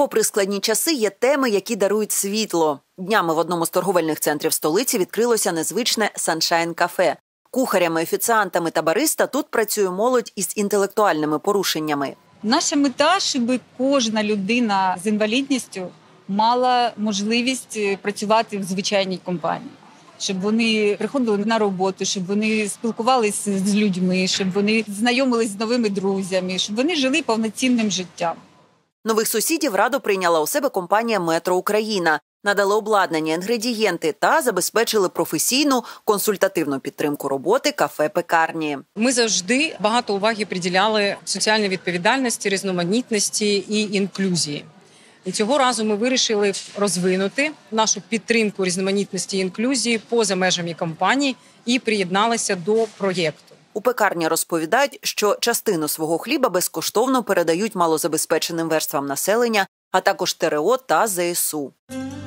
попри складні часи, є теми, які дарують світло. Днями в одному з торговельних центрів столиці відкрилося незвичне «Саншайн-кафе». Кухарями, офіціантами та бариста тут працює молодь із інтелектуальними порушеннями. Наша мета, щоб кожна людина з інвалідністю мала можливість працювати в звичайній компанії. Щоб вони приходили на роботу, щоб вони спілкувалися з людьми, щоб вони знайомились з новими друзями, щоб вони жили повноцінним життям. Нових сусідів радо прийняла у себе компанія «Метро Україна». Надали обладнання, інгредієнти та забезпечили професійну консультативну підтримку роботи кафе-пекарні. Ми завжди багато уваги приділяли соціальній відповідальності, різноманітності і інклюзії. І цього разу ми вирішили розвинути нашу підтримку різноманітності і інклюзії поза межами компанії і приєдналися до проєкту. У пекарні розповідають, що частину свого хліба безкоштовно передають малозабезпеченим верствам населення, а також ТРО та ЗСУ.